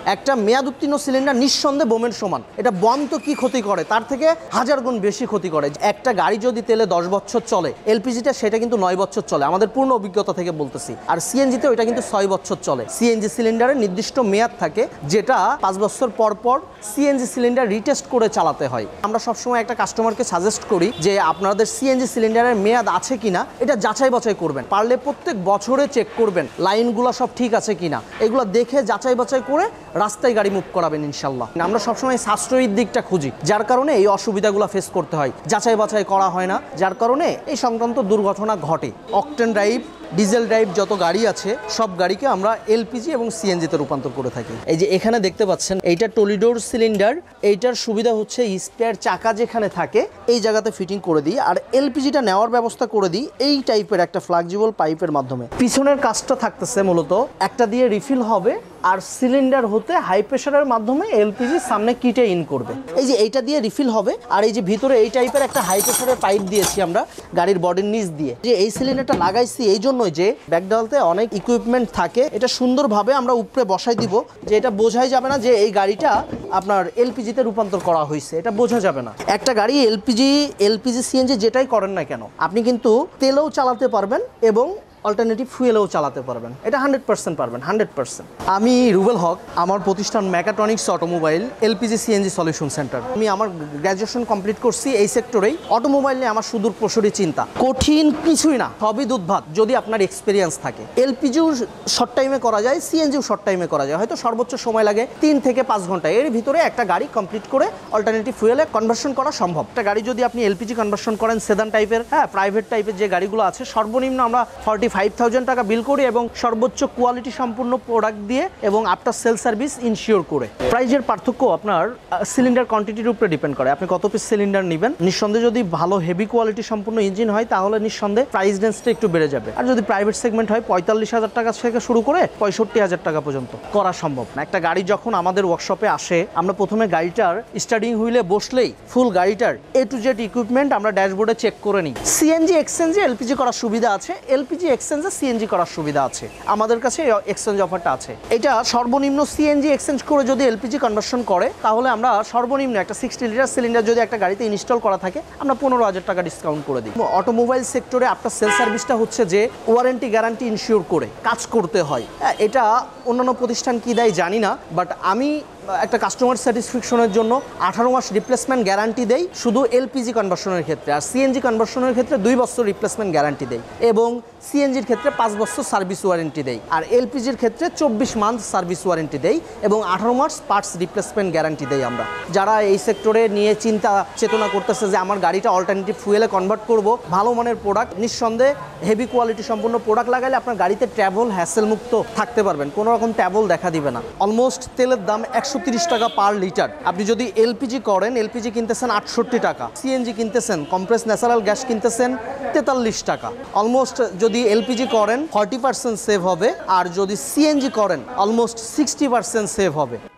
একটা মেয়াদ উত্তীর্ণ সিলিন্ডার নিঃসন্দেহে বোমের সমান। এটা বম তো কি ক্ষতি করে, তার থেকে 1000 গুণ বেশি ক্ষতি করে। একটা গাড়ি যদি তেলে 10 বছর চলে, এলপিজিটা সেটা কিন্তু 9 বছর চলে, আমাদের পূর্ণ অভিজ্ঞতা থেকে বলতেছি। আর সিএনজিতে ওইটা কিন্তু 6 বছর চলে। সিএনজি সিলিন্ডারের নির্দিষ্ট মেয়াদ থাকে, যেটা 5 বছর পর পর সিএনজি সিলিন্ডার রিটেস্ট করে চালাতে হয়। আমরা সবসময় একটা কাস্টমারকে সাজেস্ট করি যে আপনাদের সিএনজি সিলিন্ডারের মেয়াদ আছে কিনা এটা যাচাই বাছাই করবেন। পারলে প্রত্যেক বছরে চেক করবেন লাইনগুলো সব ঠিক আছে কিনা, এগুলো দেখে যাচাই বাছাই করে রাস্তায় গাড়ি মুভ করাবেন ইনশাল্লাহ। আমরা সবসময় সাশ্রয়ীর দিকটা খুঁজি, যার কারণে এই অসুবিধাগুলো ফেস করতে হয়। যাচাই বাছাই করা হয় না, যার কারণে এই সংক্রান্ত দুর্ঘটনা ঘটে। অকটেন ড্রাইভ, ডিজেল ড্রাইভ যত গাড়ি আছে সব গাড়িকে আমরা এলপিজি এবং সিএনজিতে রূপান্তর করে থাকি। এই যে এখানে দেখতে পাচ্ছেন এইটা টলিডোর সিলিন্ডার। এইটার সুবিধা হচ্ছে স্পেয়ার চাকা যেখানে থাকে এই জায়গাতে ফিটিং করে দিই, আর এলপিজিটা নেওয়ার ব্যবস্থা করে দিই এই টাইপের একটা ফ্লেক্সিবল পাইপের মাধ্যমে। পিছনের কাজটা থাকতেছে মূলত একটা দিয়ে রিফিল হবে, আর সিলিন্ডার হতে হাই প্রেশারের মাধ্যমে এলপিজি সামনে কিটে ইন করবে। এই যে এইটা দিয়ে রিফিল হবে, আর এই যে ভিতরে এই টাইপের একটা হাই প্রেশারের পাইপ দিয়েছি আমরা গাড়ির বডির নিচ দিয়ে। যে এই সিলিন্ডারটা লাগাইছি এই জন্যই যে ব্যাকডালতে অনেক ইকুইপমেন্ট থাকে, এটা সুন্দরভাবে আমরা উপরে বসাই দিব, যে এটা বোঝাই যাবে না যে এই গাড়িটা আপনার এলপিজিতে রূপান্তর করা হয়েছে, এটা বোঝা যাবে না। একটা গাড়ি এলপিজি সিএনজি যেটাই করেন না কেন, আপনি কিন্তু তেলেও চালাতে পারবেন এবং অল্টারনেটিভ ফুয়েলেও চালাতে পারবেন। এটা 100% পারবেন, 100%। আমি রুবেল হক, আমার প্রতিষ্ঠান mechatronics automobile LPG CNG solution centre. আমি আমার গ্র্যাজুয়েশন কমপ্লিট করছি এই সেক্টরেই। অটোমোবাইল নিয়ে আমার সুদূর প্রসারী চিন্তা, কঠিন কিছুই না, সবই দুধভাত যদি আপনার এক্সপিরিয়েন্স থাকে। এলপিজিও শর্ট টাইমে করা যায়, সিএনজিও শর্ট টাইমে করা যায়, হয়তো সর্বোচ্চ সময় লাগে 3 থেকে 5 ঘন্টা। এর ভিতরে একটা গাড়ি কমপ্লিট করে অল্টারনেটিভ ফুয়েলে কনভার্সন করা সম্ভব। একটা গাড়ি যদি আপনি এলপিজি কনভার্সন করেন, সেদান টাইপের, প্রাইভেট টাইপের যে গাড়িগুলো আছে, সর্বনিম্ন আমরা 45,000 টাকা বিল করি এবং সর্বোচ্চ কোয়ালিটি সম্পূর্ণ প্রোডাক্ট দিয়ে এবং আফটার সেল সার্ভিস ইনশিওর করে। প্রাইজের পার্থক্য আপনার সিলিন্ডার কোয়ান্টিটির উপরে ডিপেন্ড করে, আপনি কত পিস সিলিন্ডার নেবেন। নিঃসন্দেহে যদি ভালো হেভি কোয়ালিটি সম্পূর্ণ ইঞ্জিন হয় তাহলে নিঃসন্দেহে প্রাইস রেঞ্জটা একটু বেড়ে যাবে। আর যদি প্রাইভেট সেগমেন্ট হয় 45,000 টাকা থেকে শুরু করে 65,000 টাকা পর্যন্ত করা সম্ভব না। একটা গাড়ি যখন আমাদের ওয়ার্কশপে আসে, আমরা প্রথমে গাড়িটার স্টার্টিং হুইলে বসলেই ফুল গাড়িটার এ টু জেড ইকুইপমেন্ট আমরা ড্যাশবোর্ডে চেক করে নিই। সিএনজি এক্সচেঞ্জে এলপিজি করার সুবিধা আছে, এলপিজি এক্সচেঞ্জে সিএনজি করার সুবিধা আছে। আমাদের কাছে এক্সচেঞ্জ অফারটা আছে। এটা সর্বনিম্ন সিএনজি এক্সচেঞ্জ করে যদি এলপিজি কনভার্সন করে তাহলে আমরা সর্বনিম্ন একটা 60 লিটার সিলিন্ডার যদি একটা গাড়িতে ইনস্টল করা থাকে আমরা 15,000 টাকা ডিসকাউন্ট করে দিই। অটোমোবাইল সেক্টরে আপনার সেল সার্ভিসটা হচ্ছে যে ওয়ারেন্টি গ্যারান্টি ইনশিওর করে কাজ করতে হয়। এটা অন্যান্য প্রতিষ্ঠান কি দেয় জানি না, বাট আমি একটা কাস্টমার স্যাটিসফ্যাকশনের জন্য 18 মাস রিপ্লেসমেন্ট গ্যারান্টি দেই শুধু এলপিজি কনভার্সনের ক্ষেত্রে, আর সিএনজি কনভার্সনের ক্ষেত্রে 2 বছর রিপ্লেসমেন্ট গ্যারান্টি দেই এবং সিএনজির ক্ষেত্রে 5 বছর সার্ভিস ওয়ারেন্টি দেই, আর এলপিজির ক্ষেত্রে 24 মান্থ সার্ভিস ওয়ারেন্টি দেই এবং 18 মাস পার্টস রিপ্লেসমেন্ট গ্যারান্টি দেই আমরা। যারা এই সেক্টরে নিয়ে চিন্তা চেতনা করতেছে যে আমার গাড়িটা অল্টারনেটিভ ফুয়েলে কনভার্ট করব, ভালো মানের প্রোডাক্ট, নিঃসন্দেহে হেভি কোয়ালিটি সম্পূর্ণ প্রোডাক্ট লাগাইলে আপনার গাড়িতে ট্রাভেল হ্যাসেল মুক্ত থাকতে পারবেন, কোনো রকম ট্রাভেল দেখা দিবে না। অলমোস্ট তেলের দাম 130 টাকা পার লিটার। আপনি যদি এলপিজি করেন, এলপিজি কিনতেছেন 68 টাকা, সিএনজি কিনতেছেন কম্প্রেস ন্যাচারাল গ্যাস কিনতেছেন 43 টাকা। অলমোস্ট যদি এলপিজি করেন 40% সেভ হবে, আর যদি সিএনজি করেন অলমোস্ট 60% সেভ হবে।